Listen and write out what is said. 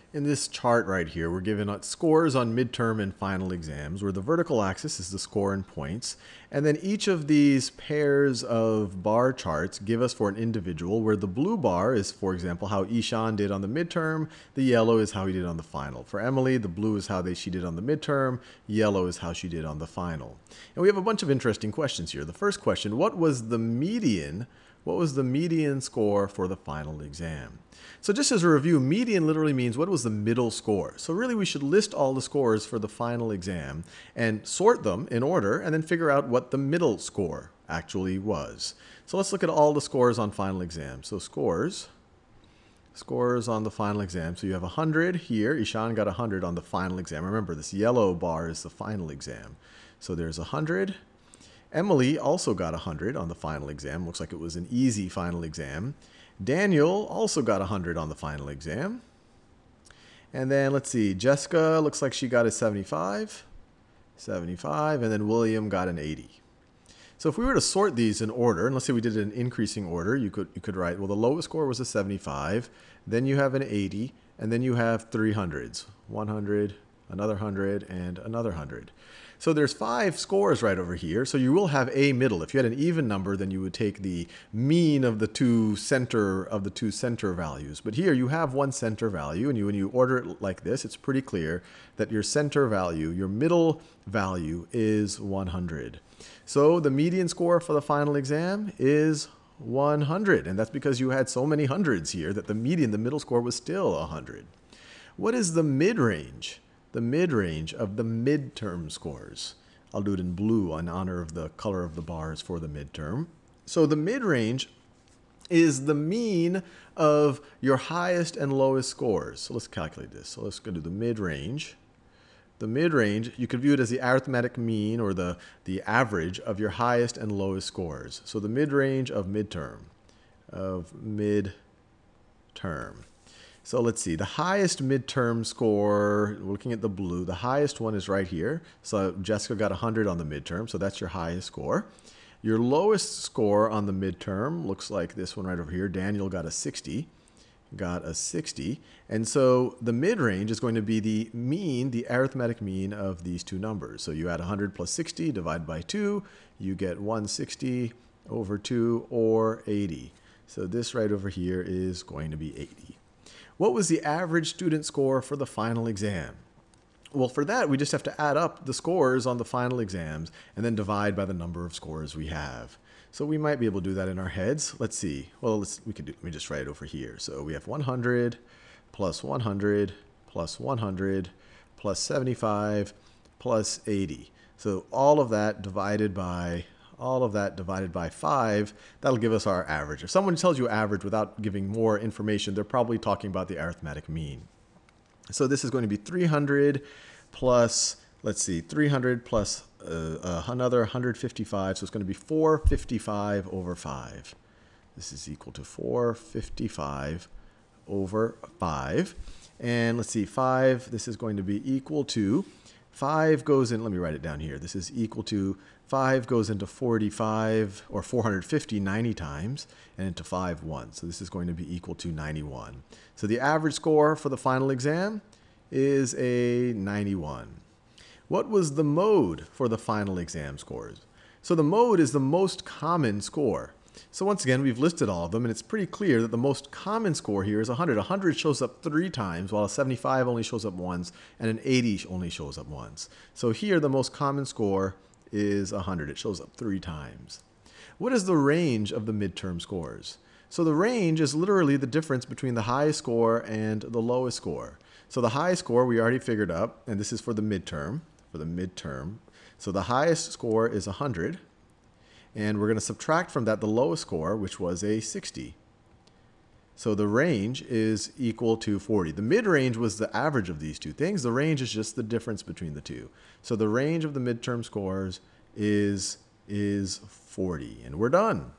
In this chart right here, we're given scores on midterm and final exams, where the vertical axis is the score in points, and then each of these pairs of bar charts give us for an individual, where the blue bar is, for example, how Ishan did on the midterm, the yellow is how he did on the final. For Emily, the blue is how she did on the midterm, yellow is how she did on the final. And we have a bunch of interesting questions here. The first question, what was the median score for the final exam? So just as a review, median literally means what was the middle score. So really we should list all the scores for the final exam and sort them in order and then figure out what the middle score actually was. So let's look at all the scores on final exam. So scores on the final exam. So you have 100 here. Ishan got 100 on the final exam. Remember, this yellow bar is the final exam. So there's 100. Emily also got 100 on the final exam. Looks like it was an easy final exam. Daniel also got 100 on the final exam. And then let's see, Jessica looks like she got a 75, and then William got an 80. So if we were to sort these in order, and let's say we did it in increasing order, you could write, well, the lowest score was a 75, then you have an 80, and then you have 300s, 100, another 100, and another 100. So there's 5 scores right over here, so you will have a middle. If you had an even number, then you would take the mean of the two center values. But here you have one center value, and when you order it like this, it's pretty clear that your center value, your middle value, is 100. So the median score for the final exam is 100, and that's because you had so many hundreds here that the middle score was still 100. What is the mid-range? The mid-range of the midterm scores. I'll do it in blue in honor of the color of the bars for the midterm. So the mid-range is the mean of your highest and lowest scores. So let's calculate this. So let's go to the mid-range. The mid-range, you could view it as the arithmetic mean or the average of your highest and lowest scores. So the mid-range of midterm. So let's see, the highest midterm score, looking at the blue, the highest one is right here. So Jessica got 100 on the midterm, so that's your highest score. Your lowest score on the midterm looks like this one right over here. Daniel got a 60. And so the mid-range is going to be the mean, the arithmetic mean of these two numbers. So you add 100 plus 60, divide by 2, you get 160 over 2, or 80. So this right over here is going to be 80. What was the average student score for the final exam? Well, for that, we just have to add up the scores on the final exams and then divide by the number of scores we have. So we might be able to do that in our heads. Let's see. Well, let me just write it over here. So we have 100 plus 100 plus 100 plus 75 plus 80. So all of that divided by 5, that'll give us our average. If someone tells you average without giving more information, they're probably talking about the arithmetic mean. So this is going to be 300 plus, let's see, 300 plus another 155, so it's going to be 455 over 5. This is equal to 455 over 5. And let's see, 5, this is going to be equal to, 5 goes in, let me write it down here. This is equal to, 5 goes into 45, or 450 90 times, and into 5 once. So this is going to be equal to 91. So the average score for the final exam is a 91. What was the mode for the final exam scores? So the mode is the most common score. So once again, we've listed all of them, and it's pretty clear that the most common score here is 100. 100 shows up 3 times, while a 75 only shows up once, and an 80 only shows up once. So here, the most common score is 100. It shows up 3 times. What is the range of the midterm scores? So the range is literally the difference between the highest score and the lowest score. So the highest score we already figured out, and this is for the midterm. So the highest score is 100. And we're going to subtract from that the lowest score, which was a 60. So the range is equal to 40. The mid-range was the average of these two things. The range is just the difference between the two. So the range of the midterm scores is 40. And we're done.